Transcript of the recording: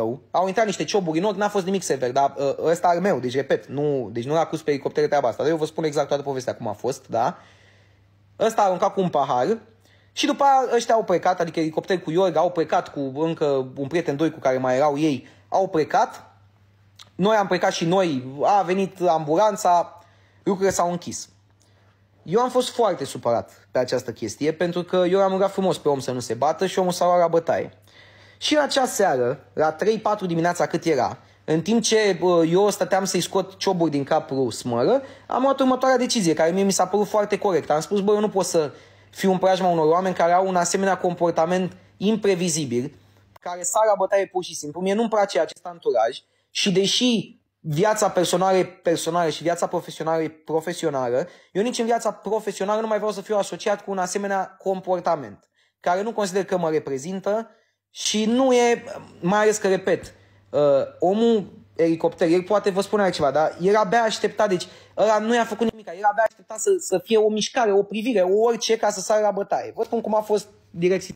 au intrat niște cioburi în ochi, n-a fost nimic sever, dar ăsta al meu, deci repet, deci nu l-a cus pe elicoptere treaba asta, dar eu vă spun exact toată povestea cum a fost, da? Ăsta a aruncat cu un pahar și după aia ăștia au plecat, adică elicopter cu Iorga au plecat cu încă un prieten, doi cu care mai erau ei, au plecat, noi am plecat și noi, a venit ambulanța, lucrurile s-au închis. Eu am fost foarte supărat pe această chestie, pentru că eu am rugat frumos pe om să nu se bată și omul s-a luat la bătaie. Și în acea seară, la 3-4 dimineața cât era, în timp ce eu stăteam să-i scot cioburi din capul Smără, am luat următoarea decizie, care mie mi s-a părut foarte corectă. Am spus, bă, eu nu pot să fiu în preajma unor oameni care au un asemenea comportament imprevizibil, care sar la bătaie pur și simplu. Mie nu-mi place acest anturaj și deși viața personală e personală și viața profesională e profesională, eu nici în viața profesională nu mai vreau să fiu asociat cu un asemenea comportament, care nu consider că mă reprezintă și nu e, mai ales că, repet, omul elicopter, el poate vă spune altceva, dar el abia aștepta, deci ăla nu i-a făcut nimic, el abia aștepta să fie o mișcare, o privire, orice ca să sară la bătaie. Vă spun cum a fost direct